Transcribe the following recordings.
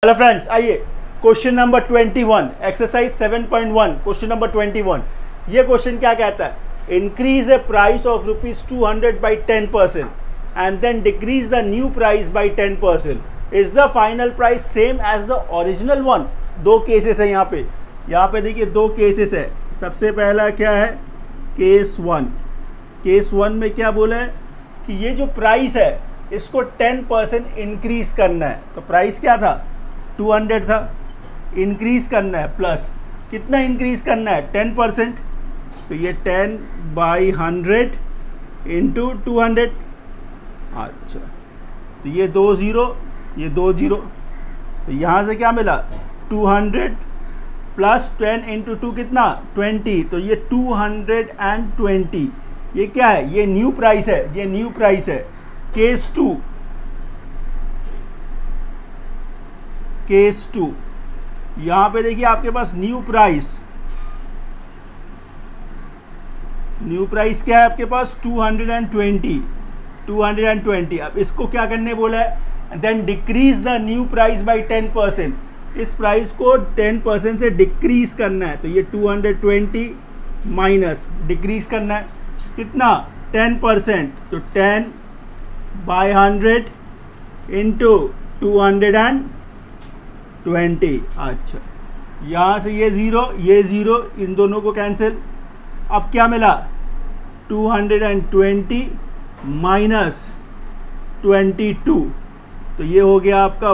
Hello friends, आइए question number 21 exercise 7.1 question number 21। ये question क्या कहता है? Increase a price of ₹200 by 10% and then decrease the new price by 10%। Is the final price same as the original one? दो cases है यहाँ पे देखिए, दो केसेस है। सबसे पहला क्या है? Case one. केस वन में क्या बोला है कि ये जो प्राइस है इसको 10% इंक्रीज करना है। तो प्राइस क्या था? 200 था। इंक्रीज करना है, प्लस कितना इंक्रीज करना है? 10%। तो ये 10 बाई 100 इंटू 200। अच्छा, तो ये 2 0, ये 2 0। तो यहाँ से क्या मिला? 200 प्लस 10 इंटू 2 कितना? 20। तो ये 220। ये क्या है? ये न्यू प्राइस है, ये न्यू प्राइस है। केस टू, केस टू, यहां पे देखिए आपके पास न्यू प्राइस क्या है आपके पास? 220। अब इसको क्या करने बोला है? Then decrease the new price by 10%। इस प्राइस को 10% से डिक्रीज करना है। तो ये 220 माइनस डिक्रीज करना है कितना? 10%। तो 10 बाई 100 इंटू 220। अच्छा, यहाँ से ये ज़ीरो, इन दोनों को कैंसिल। अब क्या मिला? 220 माइनस 22। तो ये हो गया आपका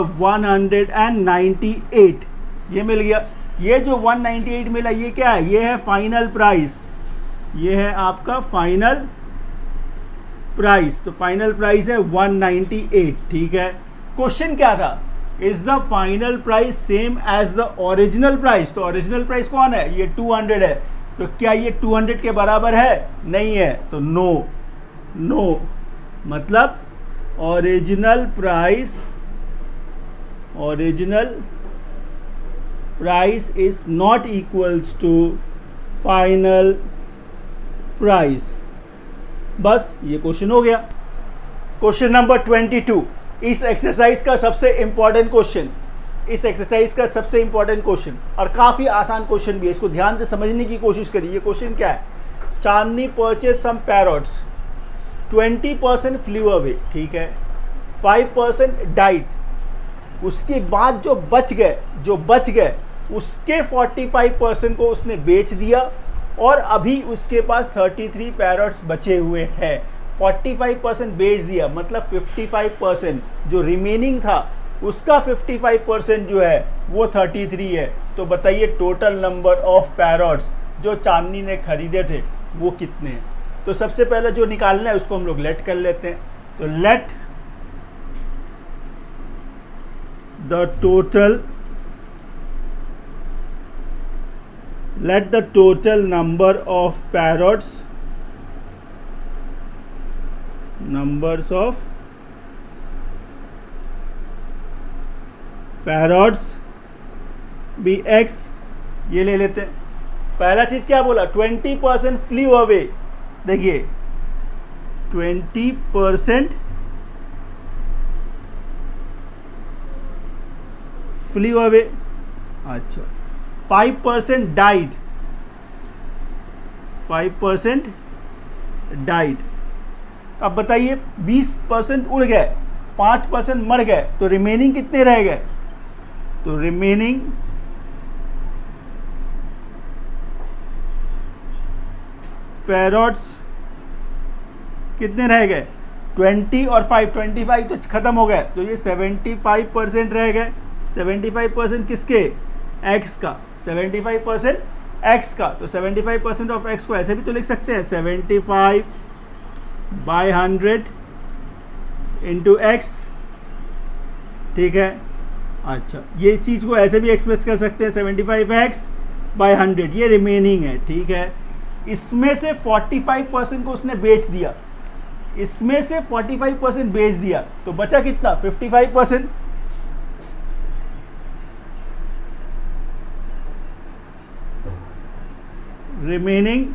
198। ये मिल गया। ये जो 198 मिला, ये क्या है? ये है फाइनल प्राइस। ये है आपका फाइनल प्राइस। तो फाइनल प्राइस है 198। ठीक है। क्वेश्चन क्या था? Is the final price same as the original price? तो ओरिजिनल प्राइस कौन है? ये 200 है। तो क्या ये 200 के बराबर है? नहीं है। तो नो, मतलब original price is not equals to final price. बस ये क्वेश्चन हो गया। क्वेश्चन नंबर 22, इस एक्सरसाइज का सबसे इंपॉर्टेंट क्वेश्चन, और काफ़ी आसान क्वेश्चन भी है। इसको ध्यान से समझने की कोशिश करिए। ये क्वेश्चन क्या है? Chandni purchase some parrots, 20% flew away, ठीक है, 5% डाइट। उसके बाद जो बच गए उसके 45% को उसने बेच दिया और अभी उसके पास 33 पैरट्स बचे हुए हैं। 45% बेच दिया, मतलब 55% जो रिमेनिंग था उसका 55% जो है वो 33 है। तो बताइए टोटल नंबर ऑफ पैरट्स जो चांदनी ने खरीदे थे वो कितने हैं? तो सबसे पहले जो निकालना है उसको हम लोग लेट कर लेते हैं। तो let the total number of parrots be x. ये ले लेते हैं। पहला चीज क्या बोला? 20% फ्लू अवे। देखिए 20% फ्लू अवे। अच्छा, 5% डाइड। अब बताइए 20% उड़ गए, 5% मर गए, तो रिमेनिंग कितने रह गए? तो रिमेनिंग पैरट्स कितने रह गए? 20 और 5, 25 तो खत्म हो गए। तो ये 75% रह गए। 75% किसके? एक्स का। 75% एक्स का। तो 75% ऑफ एक्स को ऐसे भी तो लिख सकते हैं, 75 बाई 100 इंटू एक्स। ठीक है। अच्छा, ये चीज़ को ऐसे भी एक्सप्रेस कर सकते हैं, 75x बाई 100। ये रिमेनिंग है। ठीक है। इसमें से 45% को उसने बेच दिया, तो बचा कितना? 55%। रिमेनिंग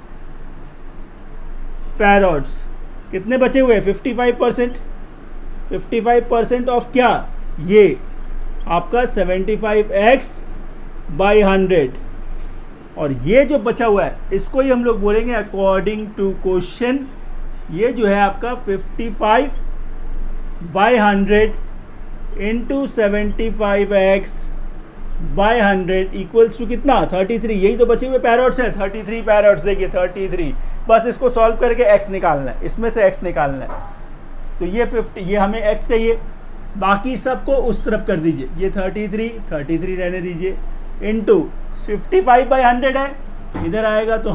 पैरट्स कितने बचे हुए? 55%। 55% ऑफ क्या? ये आपका 75x/100, और ये जो बचा हुआ है इसको ही हम लोग बोलेंगे अकॉर्डिंग टू क्वेश्चन, ये जो है आपका 55/100 इंटू 75x/100 इक्वल्स टू कितना 33। यही तो बचे हुए पैरोट्स हैं, 33 पैरोट्स। देखिए 33, बस इसको सॉल्व करके x निकालना है, इसमें से x निकालना है। तो ये 50, ये हमें x चाहिए, बाकी सबको उस तरफ कर दीजिए। ये 33 रहने दीजिए, इंटू 55/100 है, इधर आएगा तो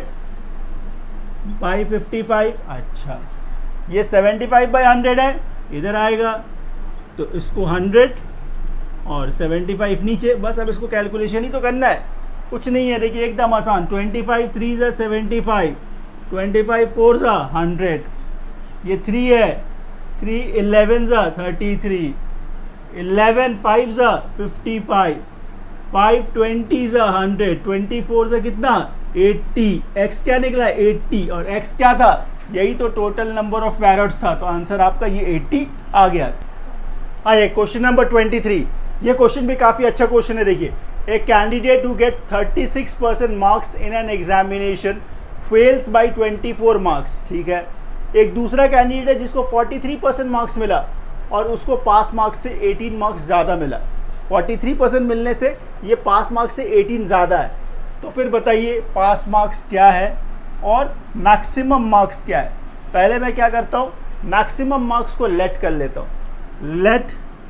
100/55। अच्छा, ये 75/100 है, इधर आएगा तो इसको 100 और 75 नीचे। बस अब इसको कैलकुलेशन ही तो करना है, कुछ नहीं है। देखिए एकदम आसान, 25 3 ज़ा 75, 25 4 ज़ा 100, ये 3 है, 3 11 ज़ा 33, 11 5 ज़ा 55, 5 20 ज़ा 100, 24 ज़ा कितना 80। x क्या निकला 80, और x क्या था, यही तो टोटल नंबर ऑफ पैरोट्स था। तो आंसर आपका ये 80 आ गया। आइए क्वेश्चन नंबर 23। ये क्वेश्चन भी काफ़ी अच्छा क्वेश्चन है। देखिए, a candidate who get 36% marks in an examination fails by 24 marks. ठीक है, एक दूसरा कैंडिडेट है जिसको 43% मार्क्स मिला और उसको पास मार्क्स से 18 मार्क्स ज़्यादा मिला। 43% मिलने से ये पास मार्क्स से 18 ज़्यादा है। तो फिर बताइए पास मार्क्स क्या है और मैक्सिमम मार्क्स क्या है। पहले मैं क्या करता हूँ, मैक्सिमम मार्क्स को लेट कर लेता हूँ। Let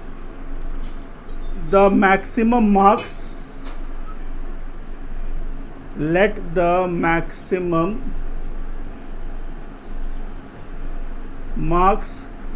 the maximum marks, let the maximum marks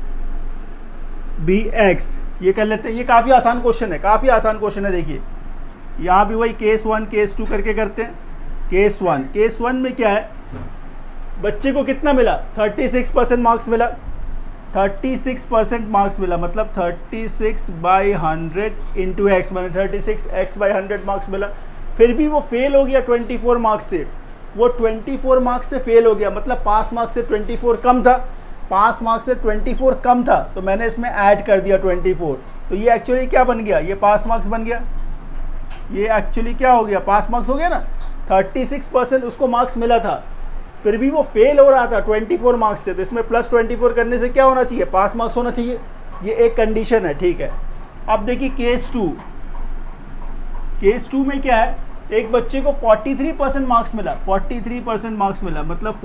be x। ये कर लेते हैं, ये काफ़ी आसान क्वेश्चन है, काफ़ी आसान क्वेश्चन है। देखिए यहाँ भी वही केस 1 केस 2 करके करते हैं। केस 1 में क्या है, बच्चे को कितना मिला 36% मार्क्स मिला, 36% मार्क्स मिला, मतलब 36/100 इंटू एक्स, मैंने 36x/100 मार्क्स मिला। फिर भी वो फेल हो गया 24 मार्क्स से, वो 24 मार्क्स से फेल हो गया, मतलब पास मार्क्स से 24 कम था, पास मार्क्स से 24 कम था, तो मैंने इसमें ऐड कर दिया 24। तो ये एक्चुअली क्या बन गया, ये पास मार्क्स बन गया। ये एक्चुअली क्या हो गया, पास मार्क्स हो गया ना। 36% उसको मार्क्स मिला था, फिर भी वो फेल हो रहा था 24 मार्क्स से, तो इसमें प्लस 24 करने से क्या होना चाहिए, पास मार्क्स होना चाहिए। ये एक कंडीशन है, ठीक है। अब देखिए केस 2, केस 2 में क्या है, एक बच्चे को 43% मार्क्स मिला, 43% मार्क्स मिला, मतलब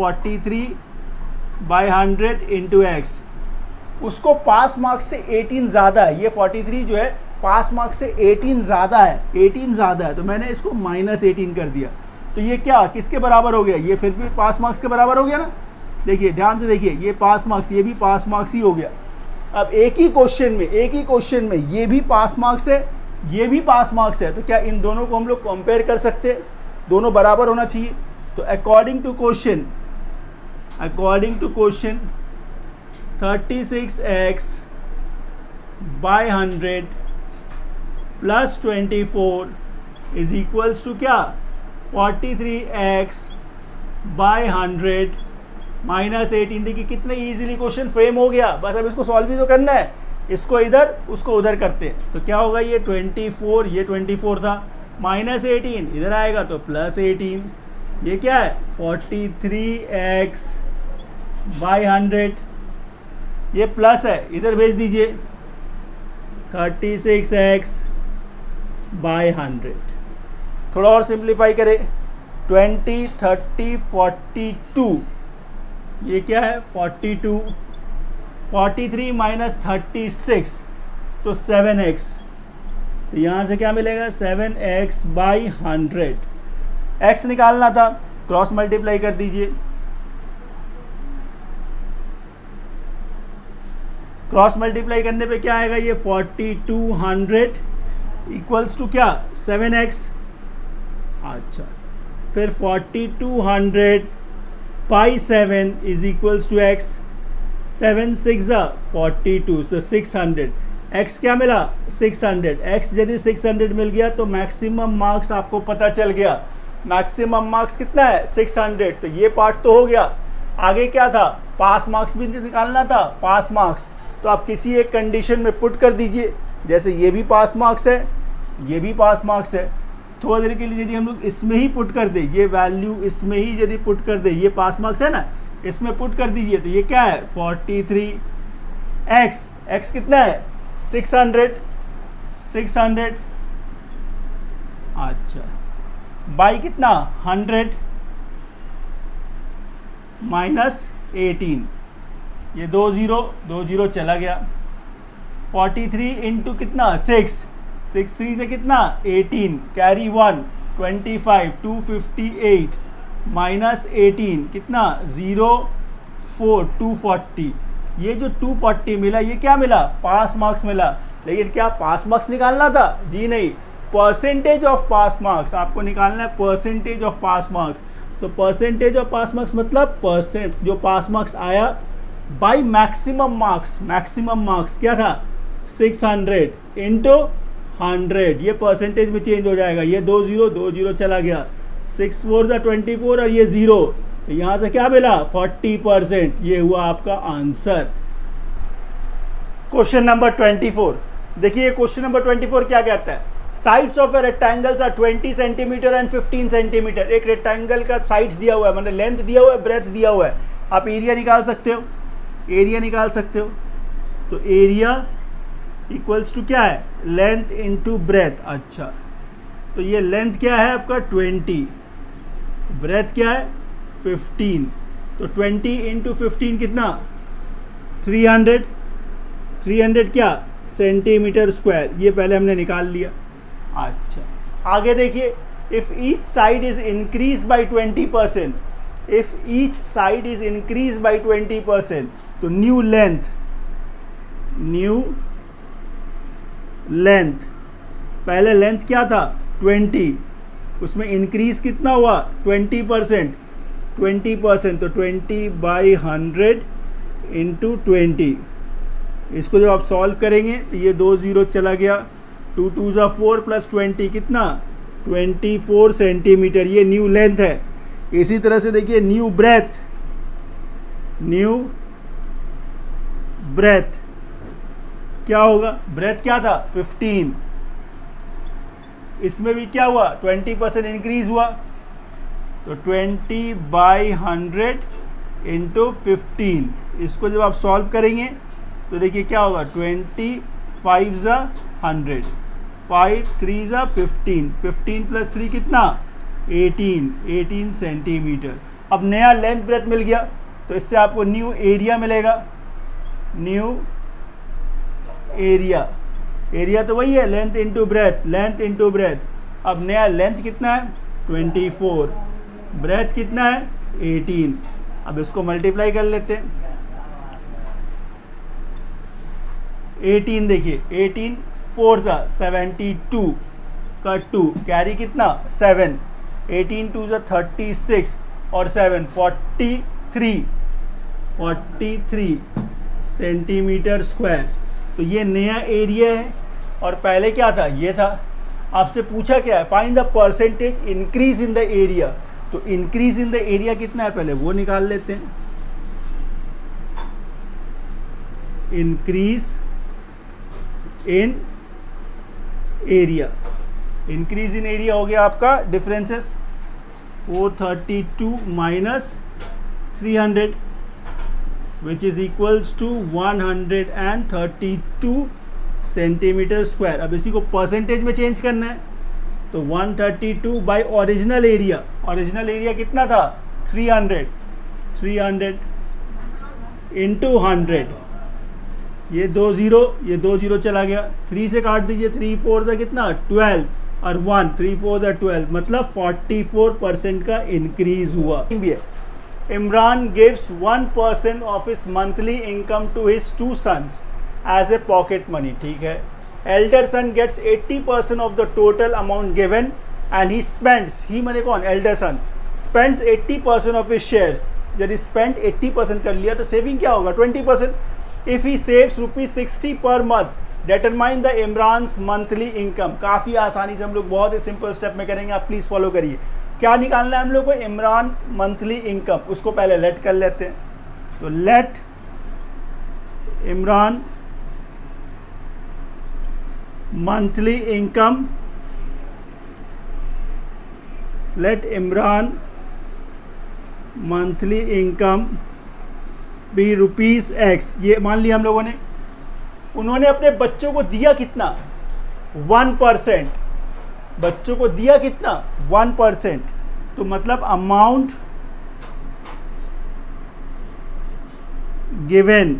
43/100 इंटू एक्स। उसको पास मार्क्स से 18 ज़्यादा है, ये 43 जो है पास मार्क्स से 18 ज़्यादा है, 18 ज़्यादा है, तो मैंने इसको -18 कर दिया। तो ये क्या किसके बराबर हो गया, ये फिर भी पास मार्क्स के बराबर हो गया ना। देखिए ध्यान से देखिए, ये पास मार्क्स, ये भी पास मार्क्स ही हो गया। अब एक ही क्वेश्चन में ये भी पास मार्क्स है, ये भी पास मार्क्स है, तो क्या इन दोनों को हम लोग कंपेयर कर सकते हैं, दोनों बराबर होना चाहिए। तो according to question 36x/100 plus 24 is equals to क्या 43x/100 माइनस 18। देखिए कितने इजीली क्वेश्चन फ्रेम हो गया, बस अब इसको सॉल्व भी तो करना है। इसको इधर उसको उधर करते हैं, तो क्या होगा, ये 24, ये 24 था, -18 इधर आएगा तो +18। ये क्या है 43x/100, ये प्लस है, इधर भेज दीजिए 36x/100। थोड़ा और सिंप्लीफाई करें, 20 30 42, ये क्या है 42, 43 माइनस 36 तो 7x, तो यहाँ से क्या मिलेगा 7x/100। x निकालना था, क्रॉस मल्टीप्लाई कर दीजिए, क्रॉस मल्टीप्लाई करने पे क्या आएगा, ये 4200 इक्वल्स टू क्या 7x। अच्छा, फिर 4200/7 इज इक्वल्स टू x, 7 6 42, तो 600। x क्या मिला 600, x यदि 600 मिल गया तो मैक्सिमम मार्क्स आपको पता चल गया। मैक्सिमम मार्क्स कितना है 600, तो ये पार्ट तो हो गया। आगे क्या था, पास मार्क्स भी निकालना था, पास मार्क्स। तो आप किसी एक कंडीशन में पुट कर दीजिए, जैसे ये भी पास मार्क्स है, ये भी पास मार्क्स है, थोड़ी देर के लिए यदि हम लोग इसमें ही पुट कर दे, ये वैल्यू इसमें ही यदि पुट कर दे, ये पास मार्क्स है ना, इसमें पुट कर दीजिए तो ये क्या है 43, x कितना है 600, अच्छा, बाई कितना 100 माइनस 18, ये 2 0 चला गया, 43 इंटू कितना 6 3 से कितना 18, कैरी 1 25, 258 माइनस 18 कितना 0 4 240, ये जो 240 मिला ये क्या मिला पास मार्क्स मिला। लेकिन क्या पास मार्क्स निकालना था? जी नहीं, परसेंटेज ऑफ पास मार्क्स आपको निकालना है, परसेंटेज ऑफ पास मार्क्स। तो परसेंटेज ऑफ पास मार्क्स मतलब परसेंट जो पास मार्क्स आया by maximum marks, maximum marks क्या था 600 इंटू 100, ये परसेंटेज में चेंज हो जाएगा, ये 2 0 चला गया, 6 4 24 और ये 0, तो यहाँ से क्या मिला 40%, ये हुआ आपका आंसर। क्वेश्चन नंबर 24, देखिए क्वेश्चन नंबर 24 क्या कहता है, sides of a rectangles are 20 centimetre and 15 centimetre. एक रेक्टेंगल का साइड्स दिया हुआ है, मतलब लेंथ दिया हुआ है, ब्रेथ दिया हुआ है, आप एरिया निकाल सकते हो, एरिया निकाल सकते हो। तो एरिया इक्वल्स टू क्या है लेंथ इंटू ब्रेथ। अच्छा, तो ये लेंथ क्या है आपका 20, ब्रेथ क्या है 15, तो 20 इंटू 15 कितना 300, 300 क्या सेंटीमीटर स्क्वायर, ये पहले हमने निकाल लिया। अच्छा, आगे देखिए, if each side is increase by 20%, if each side is increase by 20%, तो न्यू लेंथ, पहले लेंथ क्या था 20, उसमें इंक्रीज कितना हुआ 20%, तो 20 बाई 100 इंटू 20, इसको जब आप सॉल्व करेंगे तो ये 2 0 चला गया, 2 2 4 प्लस 20 कितना 24 सेंटीमीटर, ये न्यू लेंथ है। इसी तरह से देखिए न्यू ब्रेथ क्या होगा, ब्रेथ क्या था 15, इसमें भी क्या हुआ 20% इंक्रीज हुआ, तो 20 बाई 100 इंटू 15, इसको जब आप सॉल्व करेंगे तो देखिए क्या होगा 20 5 100, 5 3 15, 15 प्लस 3 कितना 18 सेंटीमीटर। अब नया लेंथ ब्रेथ मिल गया, तो इससे आपको न्यू एरिया मिलेगा, न्यू एरिया तो वही है लेंथ इंटू ब्रेथ, अब नया लेंथ कितना है 24, ब्रेथ कितना है 18, अब इसको मल्टीप्लाई कर लेते हैं, 18 देखिए 18 4 72 का 2, कैरी कितना 7, 18 2 36 और 7 43 सेंटीमीटर स्क्वायर। तो ये नया एरिया है और पहले क्या था ये था। आपसे पूछा क्या है find the percentage increase in the area, तो इंक्रीज इन द एरिया कितना है पहले वो निकाल लेते हैं। इंक्रीज इन एरिया हो गया आपका differences 432 minus 300 which is equals to 132 centimetre square. अब इसी को परसेंटेज में चेंज करना है, तो 132 बाई ओरिजिनल एरिया कितना था 300 इंटू 100, ये 2 0 चला गया, 3 से काट दीजिए, 3 4 था कितना 12 और 1 3 4 था 12, मतलब 44% का इंक्रीज हुआ। Imran gives 1% of his monthly income to his 2 sons as a pocket money, ठीक है। Elder son gets 80% of the total amount given and he spends, he माने कौन elder son, spends 80% of his shares। यदि spend 80% कर लिया तो saving क्या होगा 20%। If he saves ₹60 per month, determine the Imran's monthly income। काफ़ी आसानी से हम लोग बहुत ही सिंपल स्टेप में करेंगे, आप प्लीज़ फॉलो करिए। क्या निकालना है हम लोग को इमरान मंथली इनकम, उसको पहले लेट कर लेते हैं। तो let Imran monthly income, let Imran monthly income be rupees x. ये मान लिया हम लोगों ने। उन्होंने अपने बच्चों को दिया कितना? 1%। बच्चों को दिया कितना? 1%। तो मतलब अमाउंट गिवन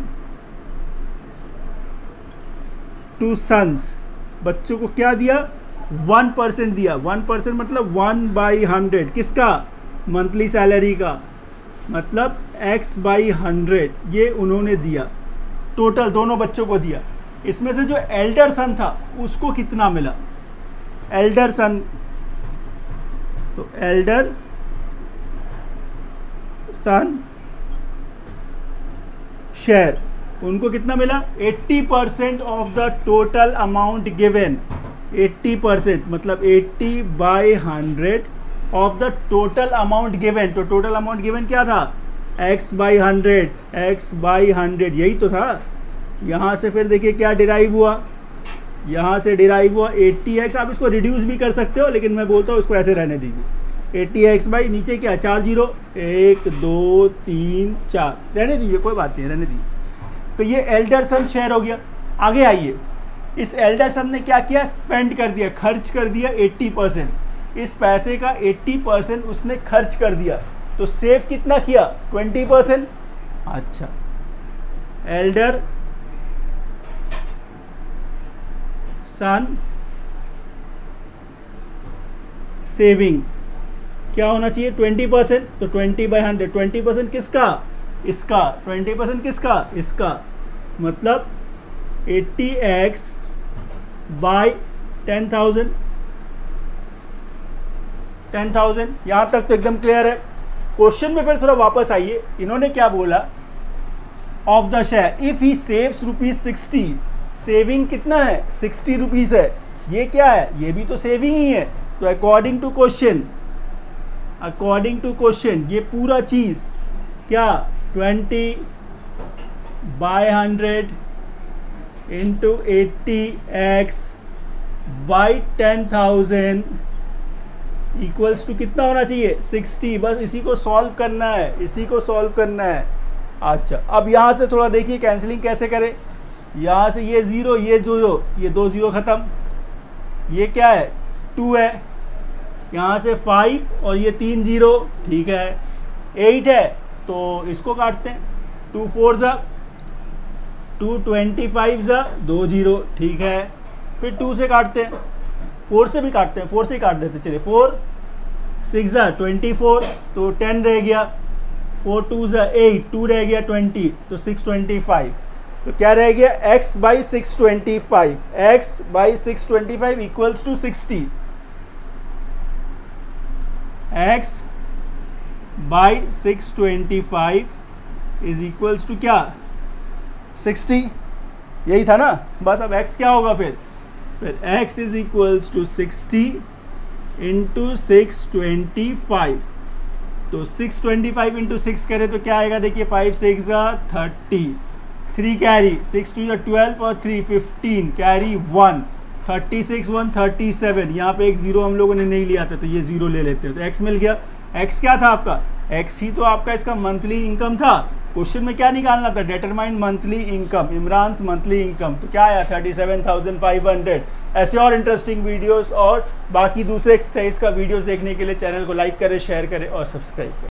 टू सन्स, बच्चों को क्या दिया? 1% दिया। 1% मतलब 1/100 किसका? मंथली सैलरी का, मतलब x/100 ये उन्होंने दिया। टोटल दोनों बच्चों को दिया। इसमें से जो एल्डर सन था उसको कितना मिला? एल्डर सन, तो एल्डर सन शेयर उनको कितना मिला? 80% of the total amount given. 80% मतलब 80/100 of the total amount given. तो टोटल अमाउंट गिवन क्या था? x/100, x/100 यही तो था। यहाँ से फिर देखिए क्या डिराइव हुआ, यहाँ से डिराइव हुआ 80x। आप इसको रिड्यूस भी कर सकते हो, लेकिन मैं बोलता हूँ इसको ऐसे रहने दीजिए। 80x बाई नीचे क्या? 4 0, 1 2 3 4, रहने दीजिए, कोई बात नहीं, रहने दीजिए। तो ये एल्डर सन शेयर हो गया। आगे आइए, इस एल्डर सन ने क्या किया? स्पेंड कर दिया, खर्च कर दिया 80%। इस पैसे का 80% उसने खर्च कर दिया। तो सेव कितना किया? 20%। अच्छा, एल्डर सन सेविंग क्या होना चाहिए? 20%। तो 20/100, 20% किसका? इसका। 20% किसका? इसका। मतलब 80x बाई 10,000। 10,000 यहाँ तक तो एकदम क्लियर है। क्वेश्चन में फिर थोड़ा वापस आइए। इन्होंने क्या बोला? Of the share if he saves ₹60। Saving कितना है? 60 रुपीज़ है। ये क्या है? ये भी तो सेविंग ही है। तो according to question, according to question ये पूरा चीज़ क्या? 20/100 into 80x by 10,000 equals to कितना होना चाहिए? 60। बस इसी को सॉल्व करना है, इसी को सॉल्व करना है। अच्छा, अब यहाँ से थोड़ा देखिए कैंसिलिंग कैसे करें। यहाँ से ये 0, ये 0, ये 2 0 ख़त्म। ये क्या है? 2 है। यहाँ से 5 और ये 3 0, ठीक है। 8 है तो इसको काटते हैं। 2 4 ज़ा 2, 25 ज़ा 2 0, ठीक है। फिर 2 से काटते हैं, 4 से भी काटते हैं, 4 से ही काट देते। चलिए 4 6 ज़ा 24, तो 10 रह गया। 4 2 ज़ा 8, 2 रह गया 20, तो 625। तो क्या रह गया? x/625, x/625 equals to 60। x/625 is equals to क्या? 60। यही था ना। बस अब x क्या होगा? फिर x is equals to 60 into 625। तो 625 इंटू 6 करें तो क्या आएगा? देखिए 5 6 30, 3 कैरी, 6 2 12 और 3 15, कैरी 1, 36 1 37। यहाँ पे एक 0 हम लोगों ने नहीं लिया था, तो ये 0 ले लेते हैं। तो x मिल गया। x क्या था आपका? x ही तो आपका इसका मंथली इनकम था। क्वेश्चन में क्या निकालना था? Determine monthly income, Imran's monthly income. तो क्या आया? 37,500। ऐसे और इंटरेस्टिंग वीडियोस और बाकी दूसरे एक्सरसाइज का वीडियोस देखने के लिए चैनल को लाइक करें, शेयर करें और सब्सक्राइब करें।